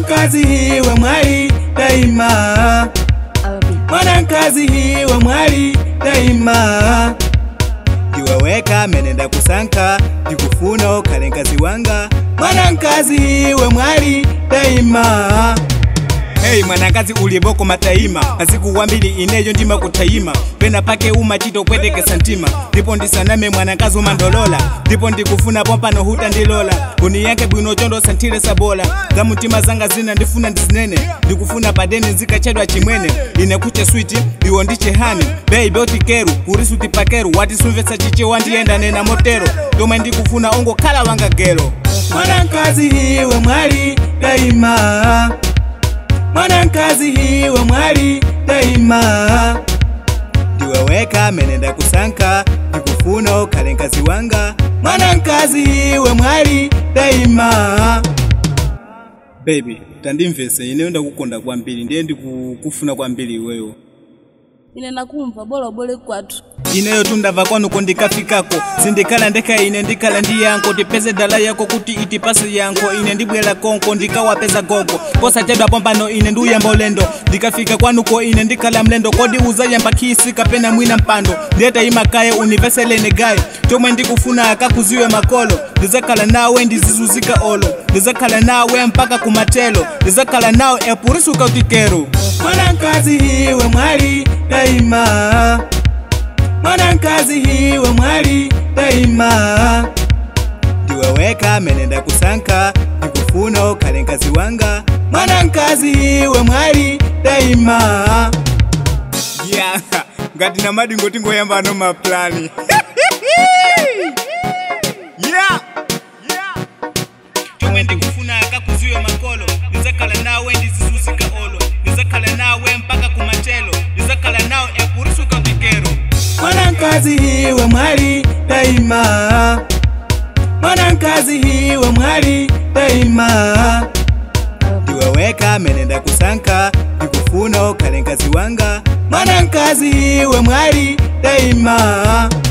Mwanankazi hiwe mwali daima, mwanankazi hiwe mwali daima. Ndiweweka menenda kusanka, ndikufuna ukale nkazi wanga. Mwanankazi hiwe mwali daima. Hey mwanankazi uliboko mataima, masiku wambili inejo ndima kutaima. Pena pake umachito kweteke santima, ndipo ndisaname mwanankazi umandolola. Ndipo ndikufuna pompa no huta ndilola, kuni yanke bwino jondo santile sabola. Za mutima zanga zina ndifuna ndizinene, ndikufuna padeni zikachedwa chimwene. Ine kuche switi, iwo ndiche hani, baby otikeru, kurisu tipakeru. Wati sumvesa chiche wandienda nena motero, toma ndikufuna ongo kala wanga gero. Mwanankazi hiwe mwali daima, mwanankazi hiwe mwali daima. Ndiweweka menenda kusanka, ndikufuna ukale nkazi wanga. Mwanankazi hiwe mwali daima. Baby, tandimvese ineenda kukonda kwambiri, ndiye ndikufuna kwambiri iweyo. Ine nakumva bora ubole kwatu. Ineyo tundava kwanu kondikafikako, sindikala ndeka ine ndikala ndi yanko. Tipeze dala yako kuti itipasi yanko, ine ndibwela konko ndikawapeza gogo. Kosa chedwa pompano ine nduyamba ulendo, ndikafika kwanuko ine ndikala mlendo. Kodi uzayamba kisi kapena mwina mpando, ndeta imakaye univesele negaye. Chomwe ndikufuna akakuziwe makolo, ndizakala nawe ndizizuzika olo. Ndizakala nawe mpaka kumatelo, ndizakala nawe epurisu kautikero. Mwanankazi hiwe mwali daima, mwanankazi hiwe mwali daima. Ndiweweka menenda kusanka, ndikufuna ukale nkazi wanga. Mwanankazi hiwe mwali daima. Yeah, ngati na madi ngoti ngoyamba ano maplani. Yeah, yeah. Chomwe ndikufuna akakuziwe makolo, ndizakala nawe ndizizuzika olo. Ndizakala nawe mpaka kumatelo, ndizakala nawe epurisu kautikero. Mwanankazi hiwe mwali daima, mwanankazi hiwe mwali daima. Ndiweweka menenda kusanka, ndikufuna ukale nkazi wanga. Mwanankazi hiwe mwali daima.